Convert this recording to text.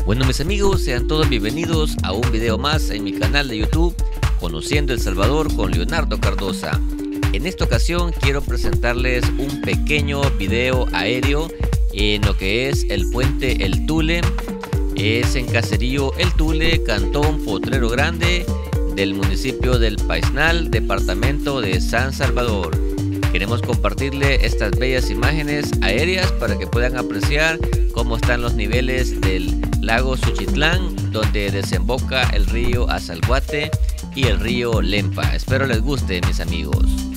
Bueno, mis amigos, sean todos bienvenidos a un video más en mi canal de YouTube Conociendo El Salvador con Leonardo Cardoza. En esta ocasión quiero presentarles un pequeño video aéreo en lo que es el Puente El Tule. Es en Caserío El Tule, Cantón Potrero Grande, del municipio del Paísnal, departamento de San Salvador. Queremos compartirle estas bellas imágenes aéreas para que puedan apreciar cómo están los niveles del lago Suchitlán, donde desemboca el río Azalguate y el río Lempa. Espero les guste, mis amigos.